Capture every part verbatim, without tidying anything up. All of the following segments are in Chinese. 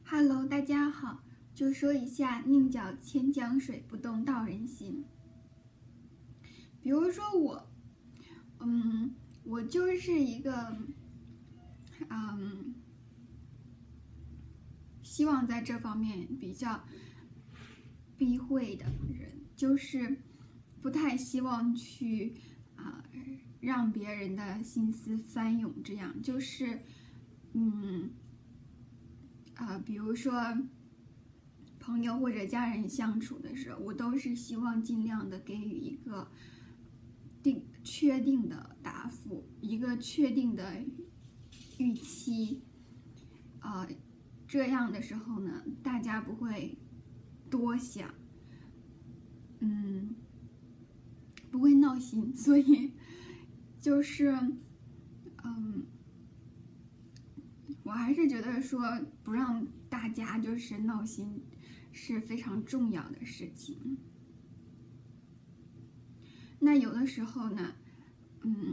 Hello，大家好，就说一下宁搅千江水，不动道人心。比如说我，嗯，我就是一个，嗯，希望在这方面比较避讳的人，就是不太希望去啊、呃、让别人的心思翻涌，这样就是，嗯。啊、呃，比如说朋友或者家人相处的时候，我都是希望尽量的给予一个定确定的答复，一个确定的预期。呃，这样的时候呢，大家不会多想，嗯，不会闹心，所以就是，嗯。我还是觉得说不让大家就是闹心是非常重要的事情。那有的时候呢，嗯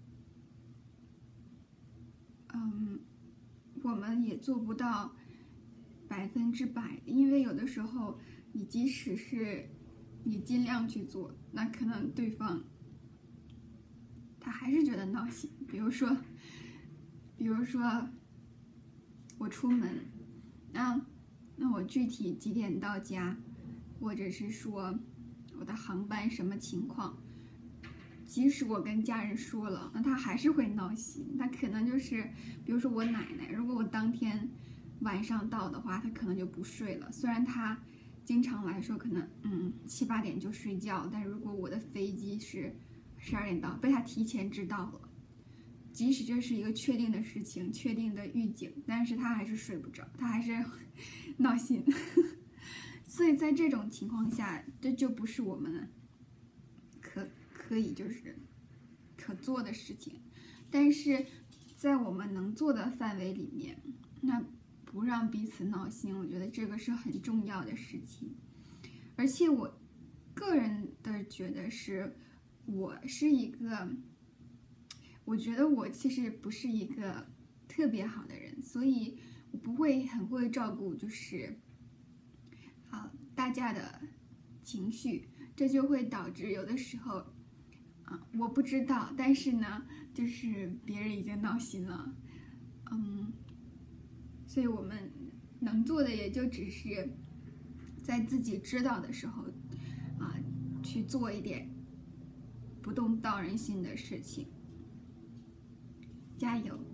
嗯，我们也做不到百分之百，因为有的时候你即使是你尽量去做，那可能对方他还是觉得闹心。比如说，比如说。我出门，那那我具体几点到家，或者是说我的航班什么情况，即使我跟家人说了，那他还是会闹心。他可能就是，比如说我奶奶，如果我当天晚上到的话，他可能就不睡了。虽然他经常来说可能嗯七八点就睡觉，但如果我的飞机是十二点到，被他提前知道了。即使这是一个确定的事情，确定的预警，但是他还是睡不着，他还是闹心。所以在这种情况下，这就不是我们可可以就是可做的事情。但是在我们能做的范围里面，那不让彼此闹心，我觉得这个是很重要的事情。而且我个人的觉得是，我是一个。我觉得我其实不是一个特别好的人，所以我不会很会照顾，就是啊大家的情绪，这就会导致有的时候啊我不知道，但是呢，就是别人已经闹心了，嗯，所以我们能做的也就只是在自己知道的时候啊去做一点不动道人心的事情。加油！